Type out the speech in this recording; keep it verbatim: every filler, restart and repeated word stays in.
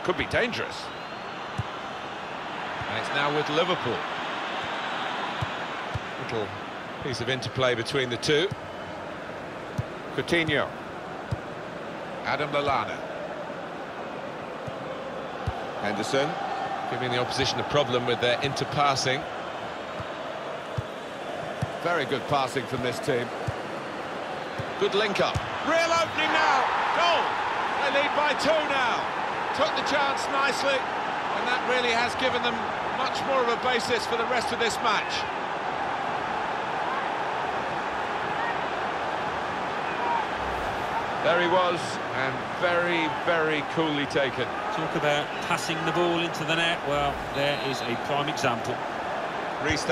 Could be dangerous. And it's now with Liverpool. Little piece of interplay between the two. Coutinho. Adam Lallana. Henderson. Giving the opposition a problem with their interpassing. Very good passing from this team. Good link-up. Real opening now. Goal. They lead by two now. Took the chance nicely, and that really has given them much more of a basis for the rest of this match. There he was, and very, very coolly taken. Talk about passing the ball into the net. Well, there is a prime example. Restart.